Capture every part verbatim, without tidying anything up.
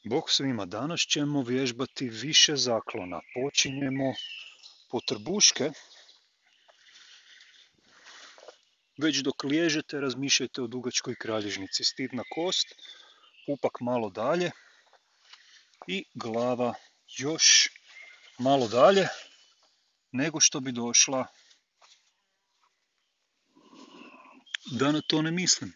Bog svima, danas ćemo vježbati više zaklona. Počinjemo po trbuške. Već dok liježete razmišljajte o dugačkoj kralježnici. Stidna kost, pupak malo dalje i glava još malo dalje nego što bi došla da na to ne mislim.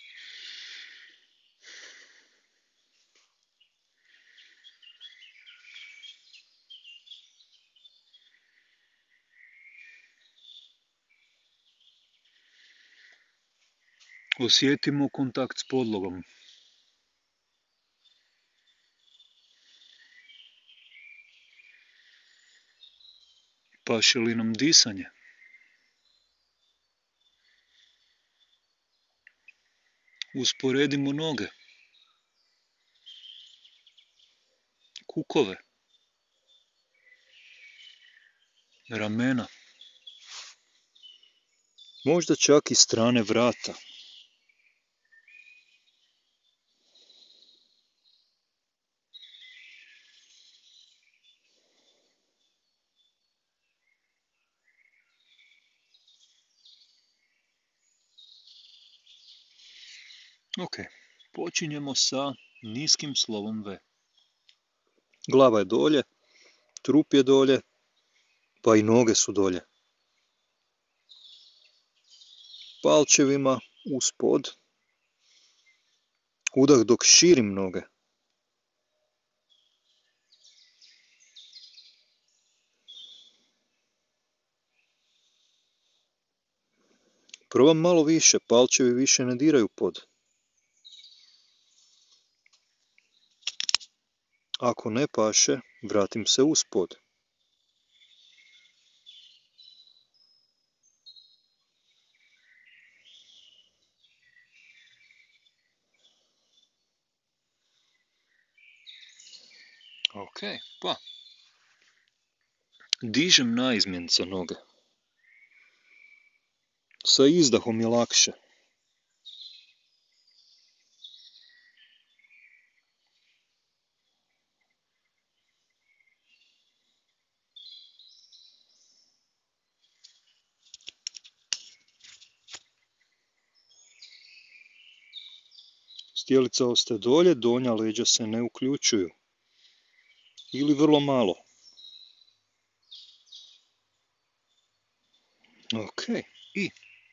Osjetimo kontakt s podlogom. Paše li nam disanje? Usporedimo noge, kukove, ramena, možda čak i strane vrata. Ok, počinjemo sa niskim slovom V. Glava je dolje, trup je dolje, pa i noge su dolje. Palčevima uspod. Udah dok širim noge. Probam malo više, palčevi više ne diraju pod. Ako ne paše, vratim se uspod. Ok, pa. Dižem naizmjenca noge. Sa izdahom je lakše. Stjelica ostaje dolje, donja leđa se ne uključuju. Ili vrlo malo. Ok, i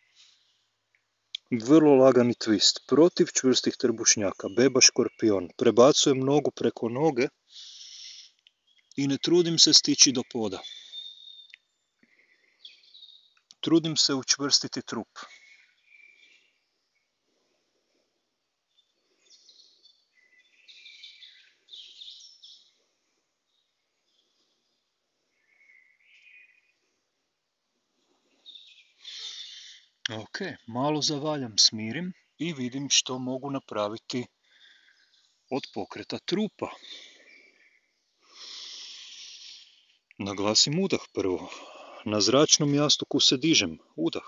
vrlo lagani twist, protiv čvrstih trbušnjaka, beba škorpion. Prebacujem nogu preko noge i ne trudim se stići do poda. Trudim se učvrstiti trup. Ok, malo zavaljam, smirim i vidim što mogu napraviti od pokreta trupa. Naglasim udah prvo. Na zračnom jastuku se dižem. Udah.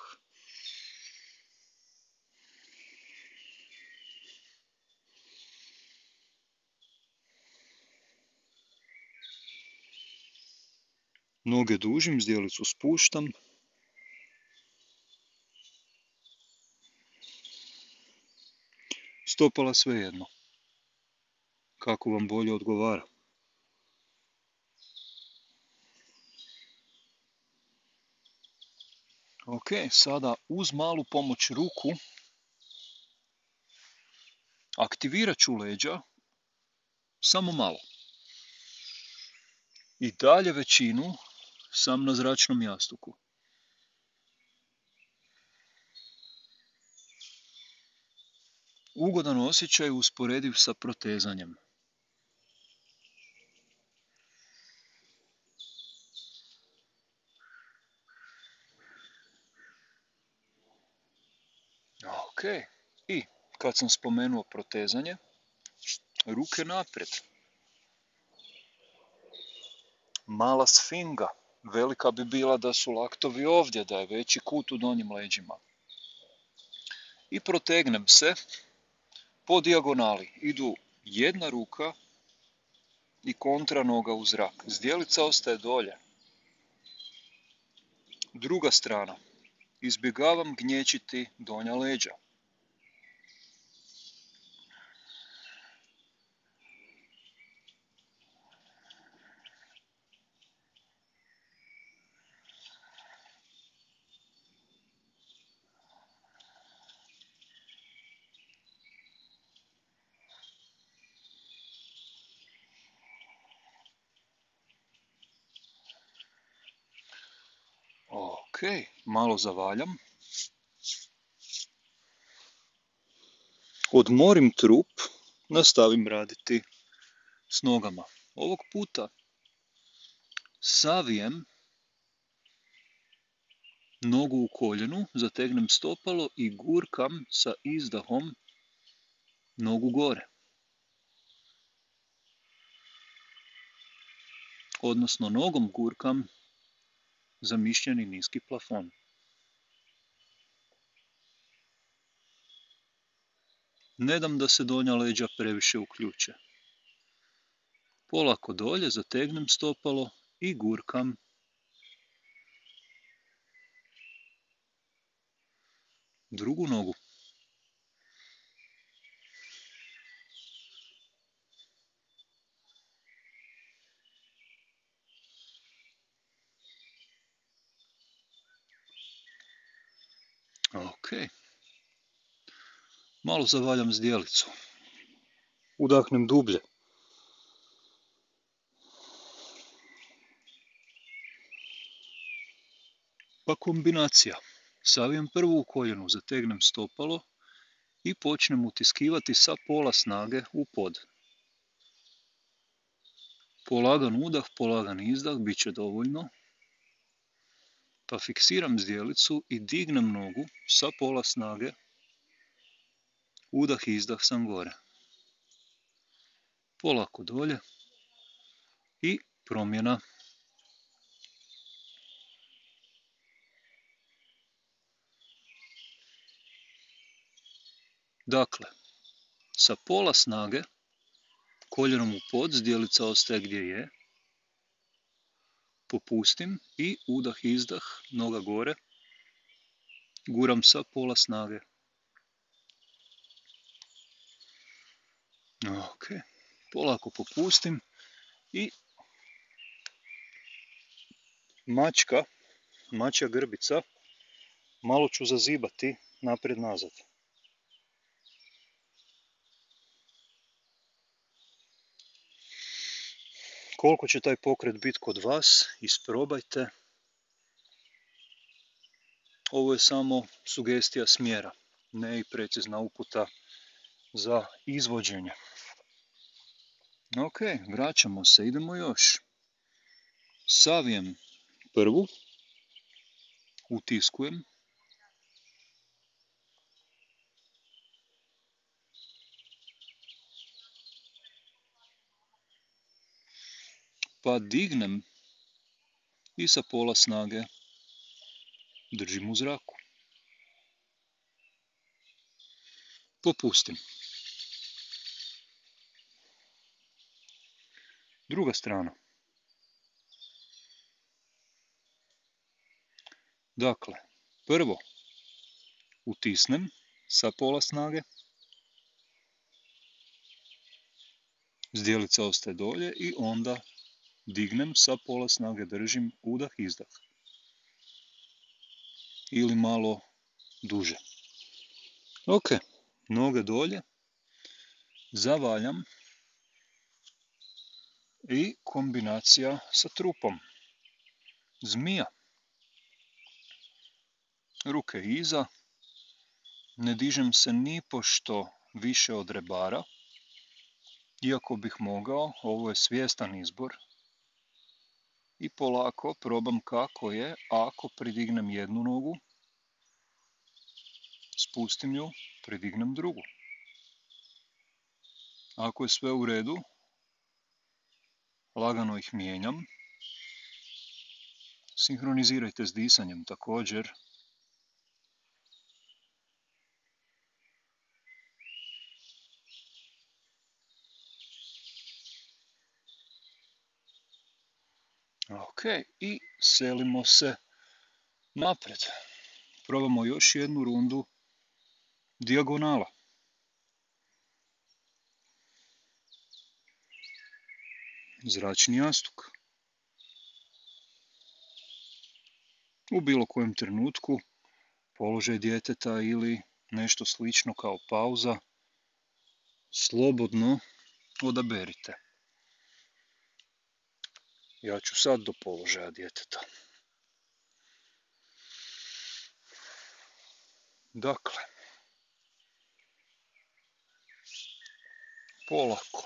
Noge dužim, zdjelicu spuštam. Stopala svejedno. Kako vam bolje odgovara. Ok, sada uz malu pomoć ruku aktivirat ću leđa samo malo. I dalje većinu sam na zračnom jastuku. Ugodan osjećaj usporediv sa protezanjem. Ok, i kad sam spomenuo protezanje, ruke naprijed. Mala sfinga, velika bi bila da su laktovi ovdje, da je veći kut u donjim leđima. I protegnem se po dijagonali. Idu jedna ruka i kontra noga u zrak. Zdjelica ostaje dolje. Druga strana. Izbjegavam gnječiti donja leđa. Ok, malo zavaljam. Odmorim trup, nastavim raditi s nogama. Ovog puta savijem nogu u koljenu, zategnem stopalo i gurkam sa izdahom nogu gore. Odnosno nogom gurkam zamišljeni niski plafon. Ne dam da se donja leđa previše uključe. Polako dolje zategnem stopalo i gurkam. Drugu nogu. Ok. Malo zavaljam zdjelicu. Udahnem dublje. Pa kombinacija. Savijem prvu u koljenu, zategnem stopalo i počnem utiskivati sa pola snage u pod. Polagan udah, polagan izdah, bit će dovoljno. Pa fiksiram zdjelicu i dignem nogu sa pola snage. Udah i izdah sam gore. Polako dolje. I promjena. Dakle, sa pola snage, koljenom u pod, zdjelica ostaje gdje je. Popustim i udah, izdah, noga gore. Guram sa pola snage. Ok, polako popustim i mačka, mačja grbica, malo ću zazibati naprijed-nazad. Koliko će taj pokret biti kod vas, isprobajte. Ovo je samo sugestija smjera, ne i precizna uputa za izvođenje. Ok, vraćamo se, idemo još. Savijem prvu, utiskujem. Pa dignem i sa pola snage držim u zraku. Popustim. Druga strana. Dakle, prvo utisnem sa pola snage. Zdjelica ostaje dolje i onda dignem sa pola snage, držim udah, izdah. Ili malo duže. Ok, noge dolje. Zavaljam. I kombinacija sa trupom. Zmija. Ruke iza. Ne dižem se ni pošto više od rebara. Iako bih mogao, ovo je svjestan izbor. I polako probam kako je ako pridignem jednu nogu. Spustim ju, pridignem drugu. Ako je sve u redu, lagano ih mijenjam. Sinhronizirajte s disanjem također. Ok, i selimo se naprijed. Probamo još jednu rundu dijagonala. Zračni jastuk. U bilo kojem trenutku položaj djeteta ili nešto slično kao pauza slobodno odaberite. Ja ću sad do položaja djeteta. Dakle, polako.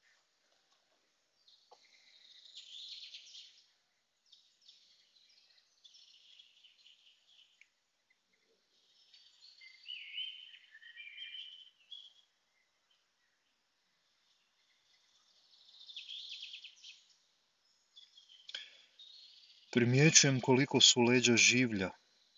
Primjećujem koliko su leđa življa.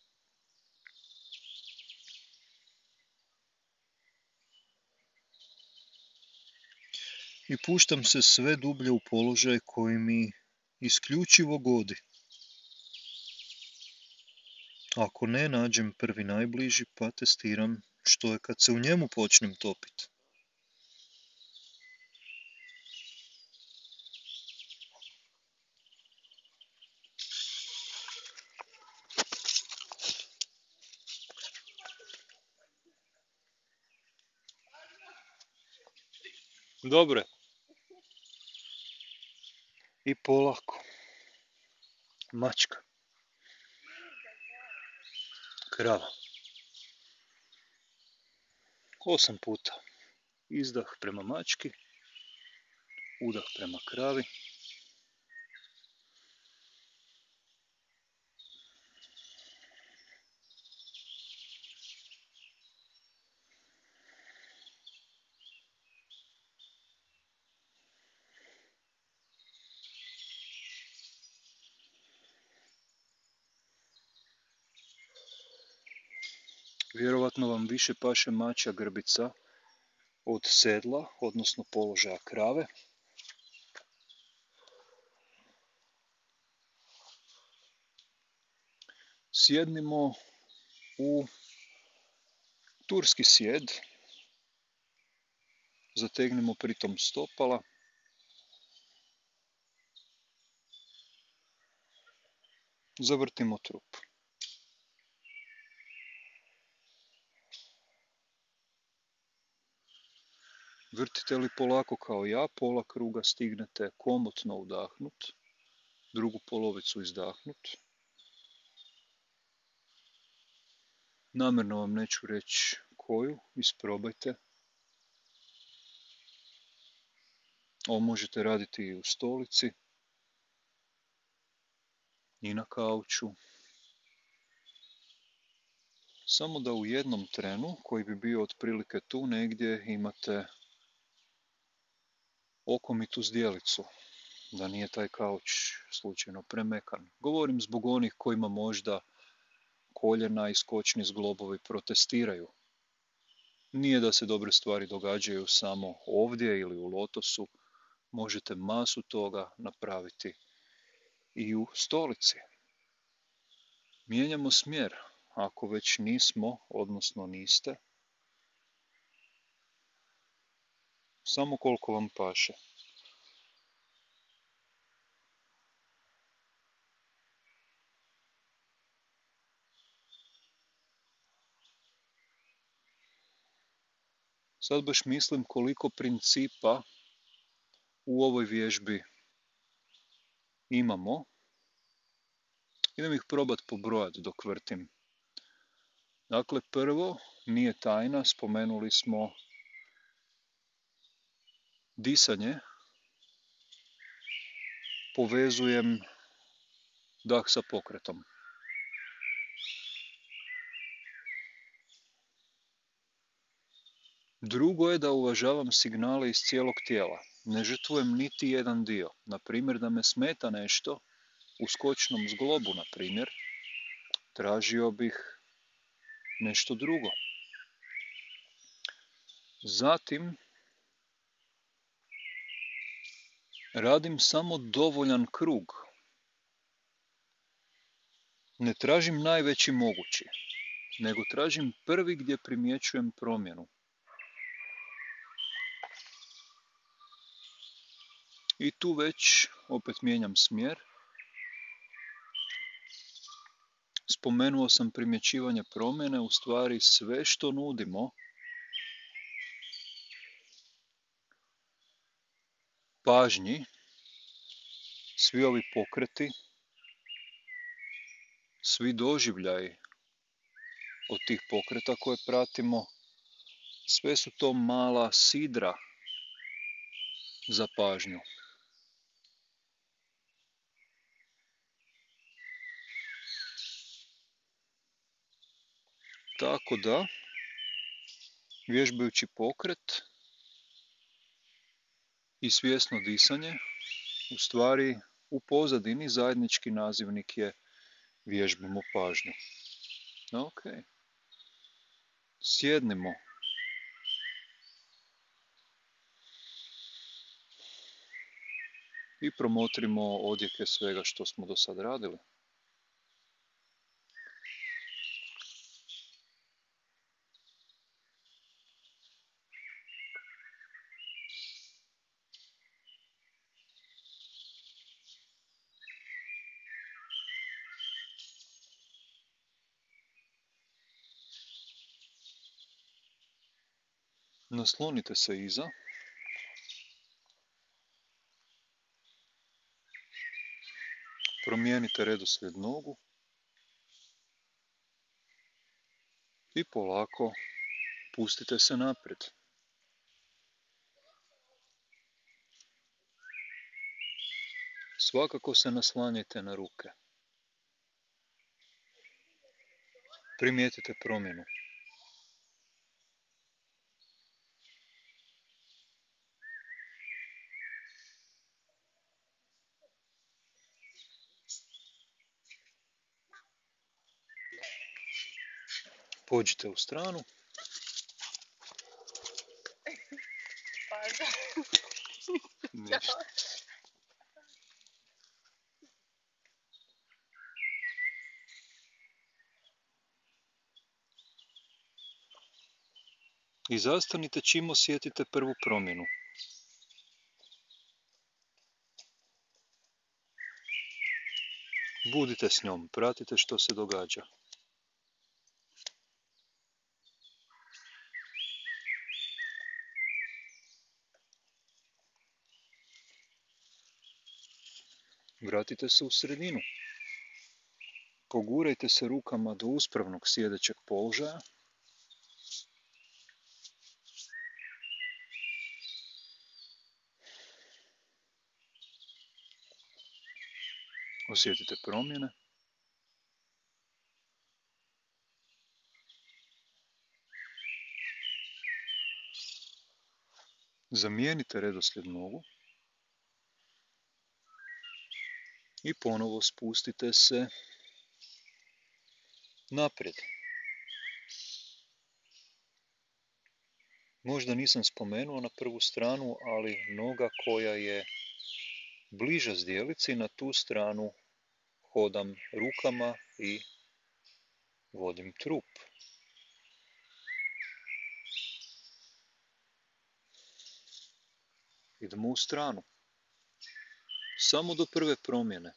I puštam se sve dublje u položaj koji mi isključivo godi. Ako ne nađem prvi najbliži, pa testiram što je kad se u njemu počnem topiti. Dobre. I polako. Mačka. Krava. Osam puta. Izdah prema mački. Udah prema kravi. Vjerovatno vam više paše mačja grbica od sedla, odnosno položaja krave. Sjednimo u turski sjed. Zategnimo pritom stopala. Zavrtimo trup. Vrtite li polako kao ja, pola kruga stignete komotno udahnut, drugu polovicu izdahnut. Namjerno vam neću reći koju, isprobajte. Ovo možete raditi i u stolici, i na kauču. Samo da u jednom trenu, koji bi bio otprilike tu negdje, imate okomitu zdjelicu, da nije taj kauč slučajno premekan. Govorim zbog onih kojima možda koljena i skočni zglobovi protestiraju. Nije da se dobre stvari događaju samo ovdje ili u lotosu, možete masu toga napraviti i u stolici. Mijenjamo smjer, ako već nismo, odnosno niste, samo koliko vam paše. Sad baš mislim koliko principa u ovoj vježbi imamo. Idem ih probat pobrojat dok vrtim. Dakle, prvo, nije tajna, spomenuli smo disanje. Povezujem dah sa pokretom. Drugo je da uvažavam signale iz cijelog tijela. Ne žrtvujem niti jedan dio. Na primjer, da me smeta nešto u skočnom zglobu, na primjer, tražio bih nešto drugo. Zatim, radim samo dovoljan krug. Ne tražim najveći mogući, nego tražim prvi gdje primjećujem promjenu. I tu već opet mijenjam smjer. Spomenuo sam primjećivanje promjene, u stvari sve što nudimo pažnji, svi ovi pokreti, svi doživljaji od tih pokreta koje pratimo, sve su to mala sidra za pažnju. Tako da, vježbajući pokret i svjesno disanje, u stvari u pozadini zajednički nazivnik je vježbamo pažnju. Ok. Sjednimo. I promotrimo odjeke svega što smo do sad radili. Naslonite se iza. Promijenite redoslijed nogu. I polako pustite se naprijed. Svakako se naslanjajte na ruke. Primijetite promjenu. Pođite u stranu. Ništa. I zastanite čim osjetite prvu promjenu. Budite s njom, pratite što se događa. Vratite se u sredinu. Pogurajte se rukama do uspravnog sjedećeg položaja. Osjetite promjene. Zamijenite redoslijed nogu. I ponovo spustite se naprijed. Možda nisam spomenuo na prvu stranu, ali noga koja je bliža zdjelici, na tu stranu hodam rukama i vodim trup. Idemo u stranu. Samo do prve promjene.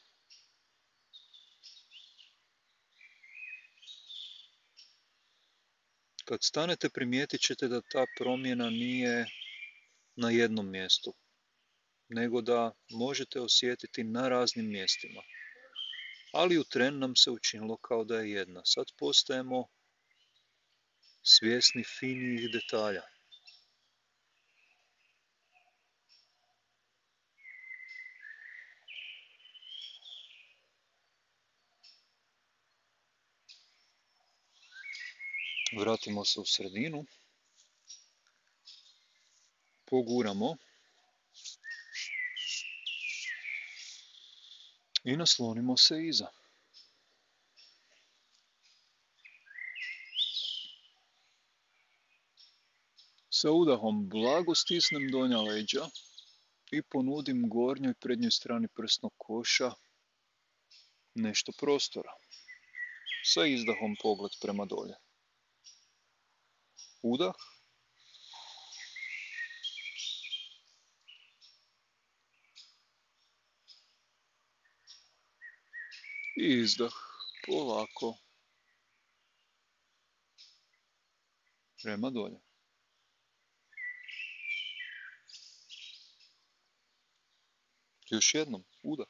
Kad stanete, primijetit ćete da ta promjena nije na jednom mjestu, nego da možete osjetiti na raznim mjestima. Ali u tren nam se učinilo kao da je jedna. Sad postajemo svjesni finijih detalja. Vratimo se u sredinu. Poguramo. I naslonimo se iza. Sa udahom blago stisnem donja leđa i ponudim gornjoj prednjoj strani prsnog koša nešto prostora. Sa izdahom pogled prema dolje. Udah. I izdah. Polako. Prema dolje. Još jednom. Udah.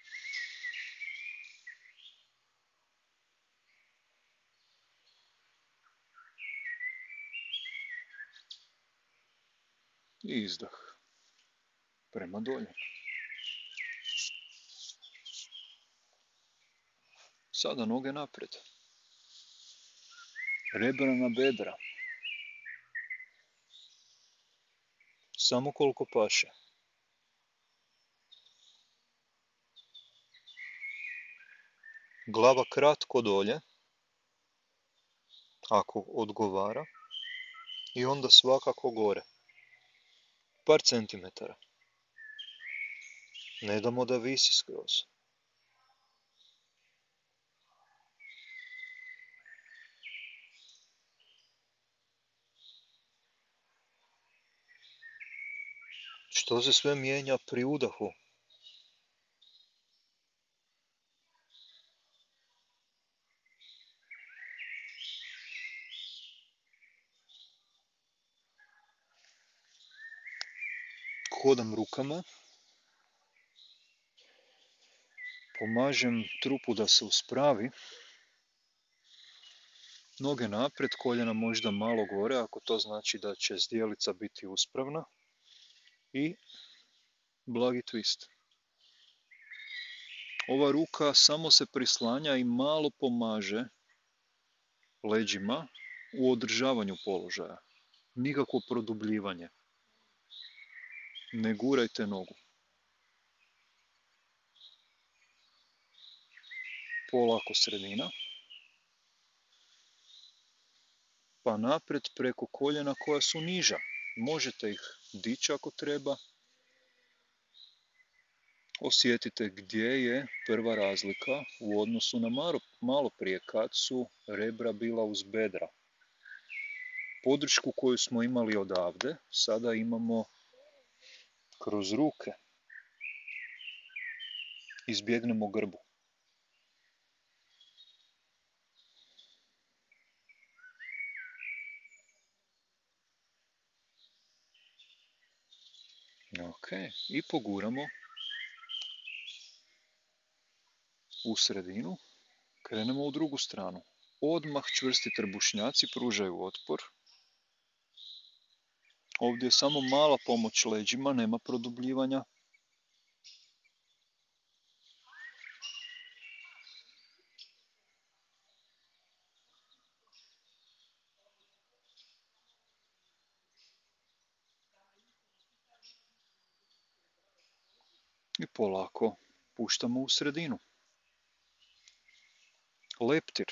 I izdah. Prema dolje. Sada noge naprijed. Rebra na bedra. Samo koliko paše. Glava kratko dolje, ako odgovara, i onda svakako gore. Par centimetara. Ne damo da visi skroz. Što se sve mijenja pri udahu? Hodam rukama. Pomažem trupu da se uspravi. Noge naprijed, koljena možda malo gore, ako to znači da će zdjelica biti uspravna. I blagi twist. Ova ruka samo se prislanja i malo pomaže leđima u održavanju položaja. Nikakvo produbljivanje. Ne gurajte nogu. Polako sredina. Pa naprijed preko koljena koja su niža. Možete ih dići ako treba. Osjetite gdje je prva razlika u odnosu na malo prije kad su rebra bila uz bedra. Podršku koju smo imali odavde, sada imamo kroz ruke. Izbjegnemo grbu. Ok, i poguramo u sredinu. Krenemo u drugu stranu. Odmah čvrsti trbušnjaci pružaju otpor. Ovdje je samo mala pomoć leđima, nema produbljivanja. I polako puštamo u sredinu. Leptir.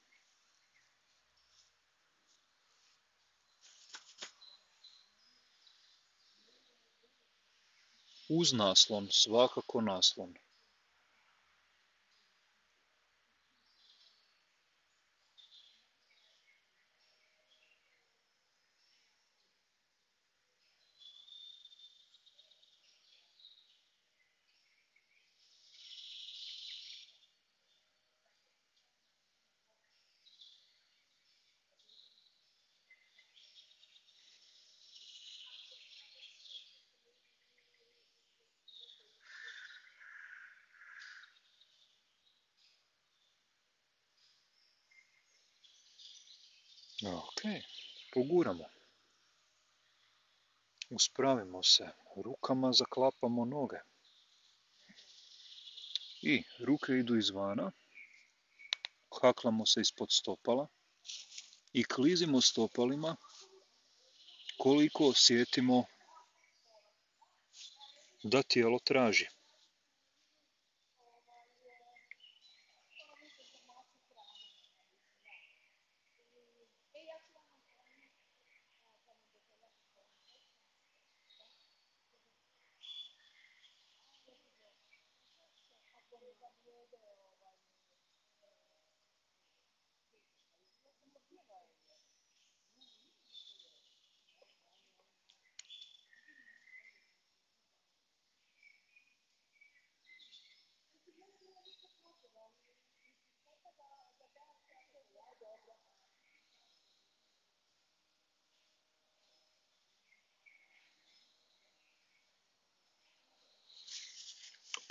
Uz naslon, svakako naslon. Ok, poguramo. Uspravimo se. Rukama zaklapamo noge. I ruke idu izvana. Haklamo se ispod stopala. I klizimo stopalima koliko osjetimo da tijelo traži.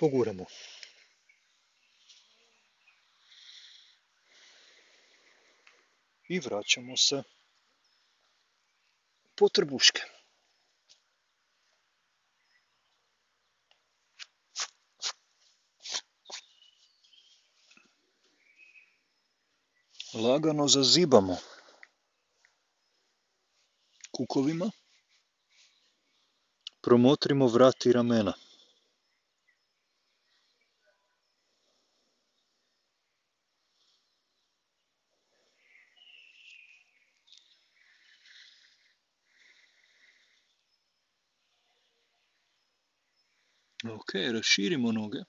poguramo. I vraćamo se po trbuške. Lagano zazibamo kukovima. Promotrimo vrat i ramena. Ok, raširimo noge.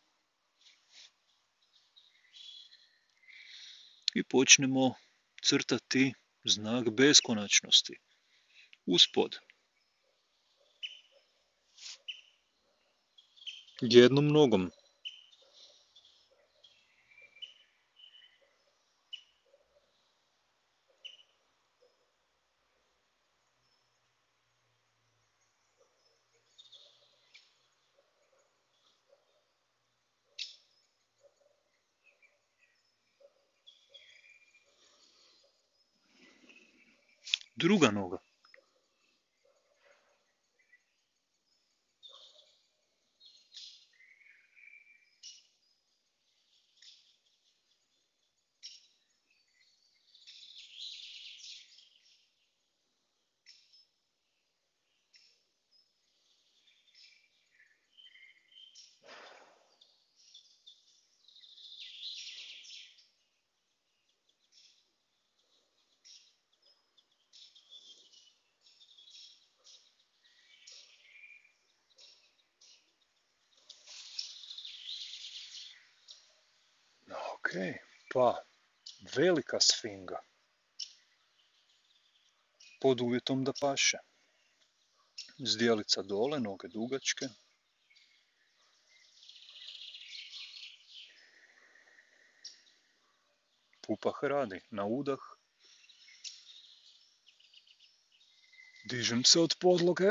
I počnemo crtati znak beskonačnosti uspod. Jednom nogom. Druga noga. Ok, pa velika sfinga. Pod uvjetom da paše. Zdjelica dole, noge dugačke. Pupak radi na udah. Dižem se od podloge.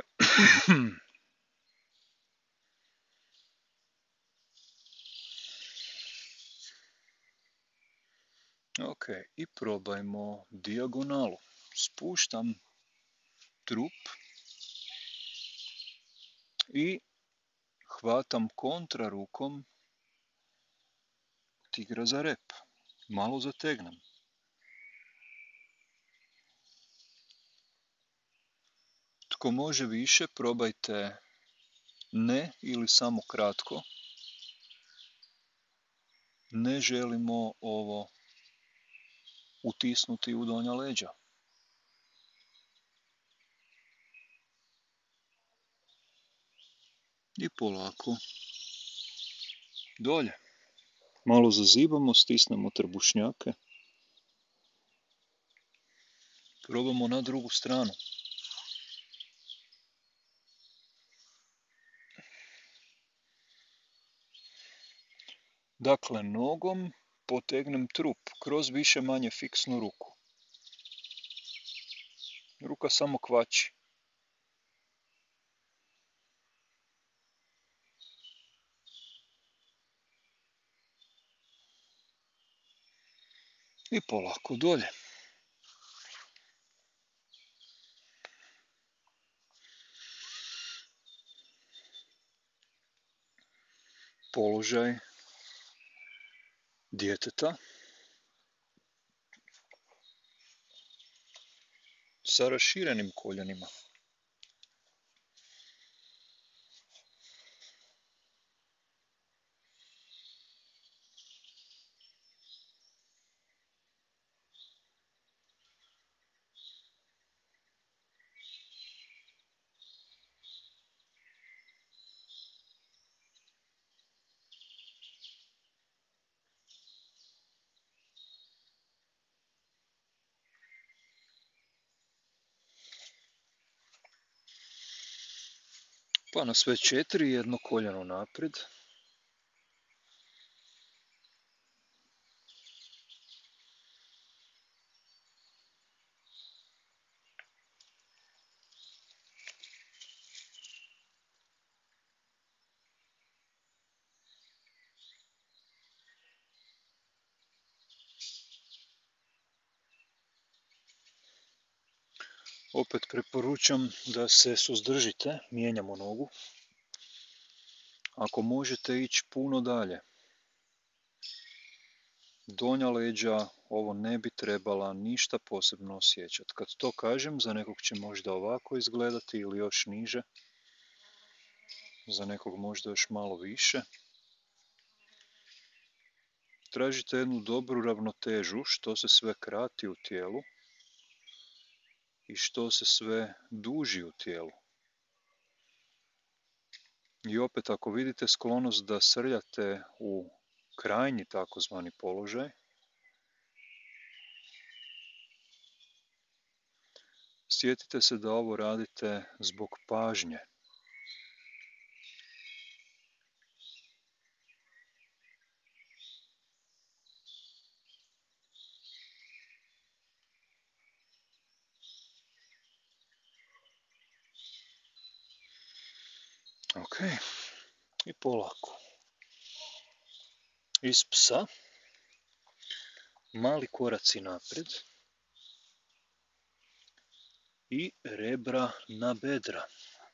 Ok, i probajmo dijagonalu. Spuštam trup i hvatam kontra rukom tigra za rep. Malo zategnem. Tko može više, probajte ne ili samo kratko. Ne želimo ovo utisnuti u donja leđa. I polako dolje. Malo zazibamo, stisnemo trbušnjake. Probamo na drugu stranu. Dakle, nogom potegnem trup kroz više manje fiksnu ruku. Ruka samo kvači. I polako dolje. Položaj djeteta sa raširenim koljenima. Pa na sve četiri, jedno koljeno naprijed. Opet preporučam da se suzdržite, mijenjamo nogu. Ako možete ići puno dalje, donja leđa, ovo ne bi trebala ništa posebno osjećati. Kad to kažem, za nekog će možda ovako izgledati ili još niže, za nekog možda još malo više. Tražite jednu dobru ravnotežu, što se sve krati u tijelu i što se sve duži u tijelu. I opet, ako vidite sklonost da srljate u krajnji takozvani položaj, sjetite se da ovo radite zbog pažnje. Ok, i polako. Iz psa, mali koraci naprijed i rebra na bedra.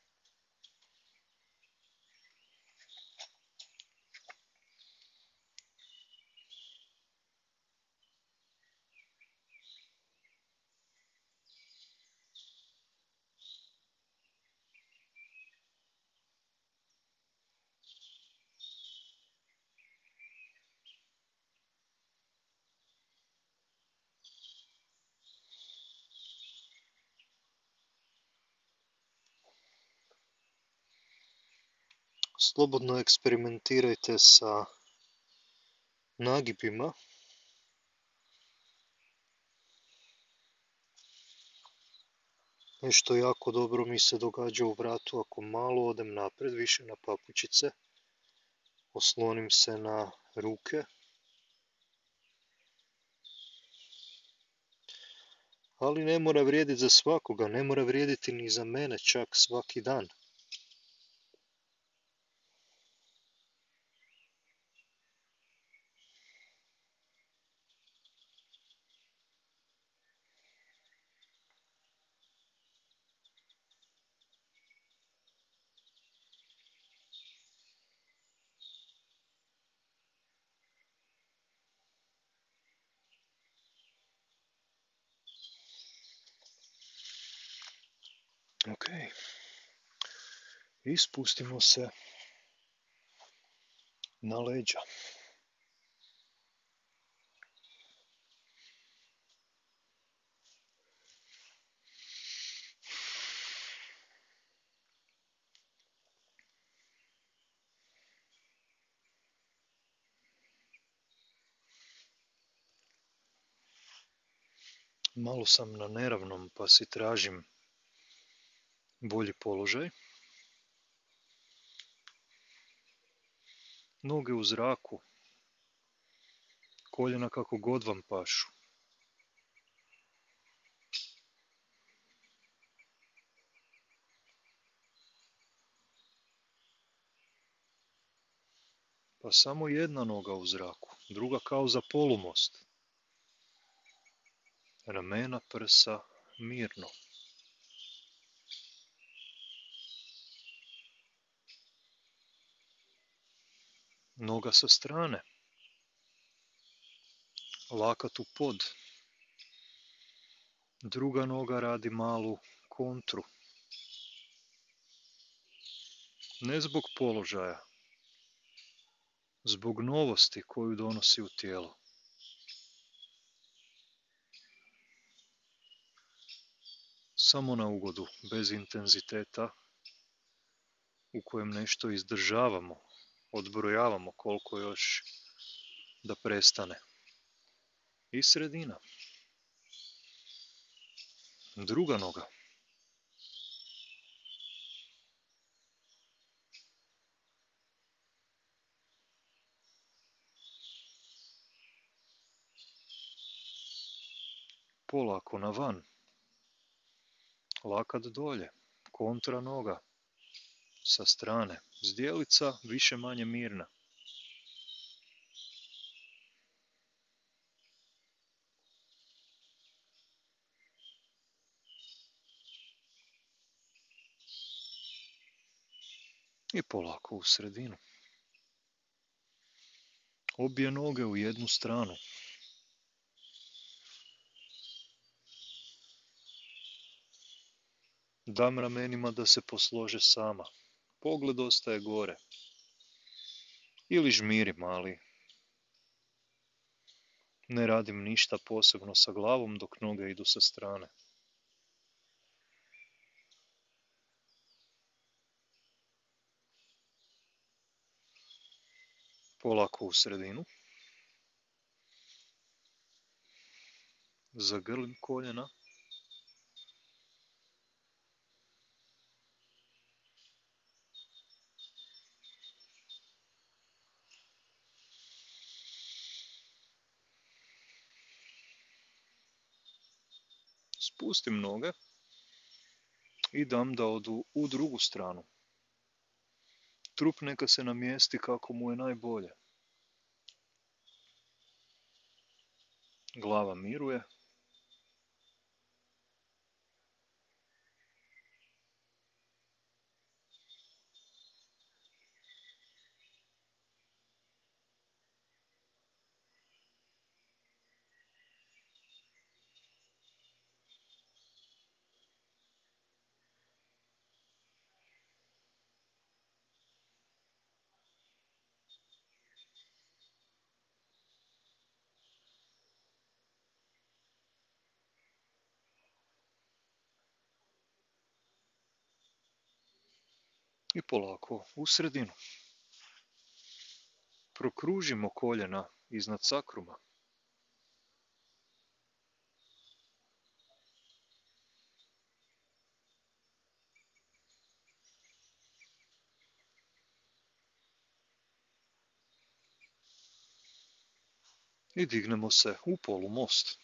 Slobodno eksperimentirajte sa nagibima. Nešto jako dobro mi se događa u vratu ako malo odem naprijed, više na papučice, oslonim se na ruke. Ali ne mora vrijediti za svakoga, ne mora vrijediti ni za mene čak svaki dan. Ok, i spustimo se na leđa. Malo sam na neravnom pa si tražim bolji položaj. Noge u zraku, koljena kako god vam pašu. Pa samo jedna noga u zraku, druga kao za polumost. Ramena, prsa, mirno. Noga sa strane. Lakat u pod. Druga noga radi malu kontru. Ne zbog položaja, zbog novosti koju donosi u tijelo. Samo na ugodu, bez intenziteta, u kojem nešto izdržavamo, odbrojavamo koliko još da prestane. I sredina. Druga noga. Polako na van. Lakat dolje. Kontra noga. Sa strane. Zdjelica više manje mirna. I polako u sredinu. Obje noge u jednu stranu. Dam ramenima da se poslože sama. Pogled ostaje gore. Ili žmiri mali. Ne radim ništa posebno sa glavom dok noge idu sa strane. Polako u sredinu. Zagrlim koljena. Spustim noge i dam da odu u drugu stranu. Trup neka se namjesti kako mu je najbolje. Glava miruje. I polako u sredinu. Prokružimo koljena iznad sakruma. I dignemo se u polumost.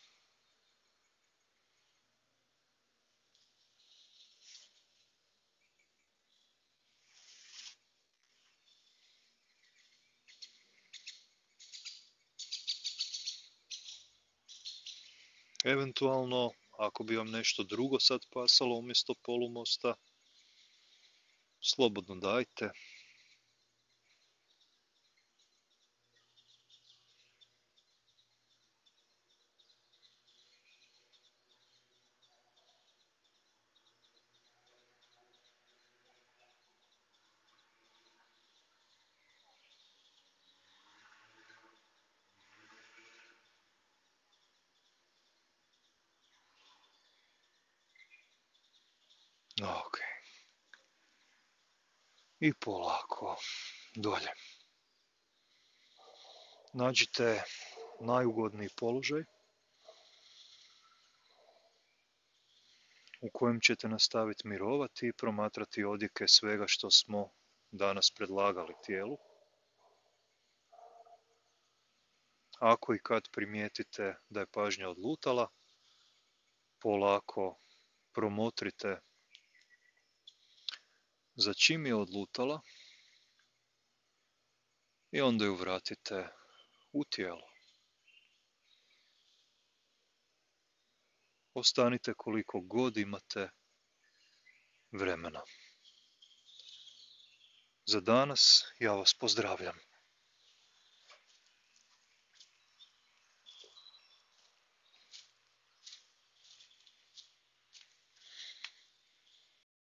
Eventualno, ako bi vam nešto drugo sad pasalo umjesto polumosta, slobodno dajte. Ok. I polako dolje. Nađite najugodniji položaj u kojem ćete nastaviti mirovati i promatrati odjeke svega što smo danas predlagali tijelu. Ako i kad primijetite da je pažnja odlutala, polako promotrite za čim je odlutala i onda ju vratite u tijelo. Ostanite koliko god imate vremena. Za danas ja vas pozdravljam.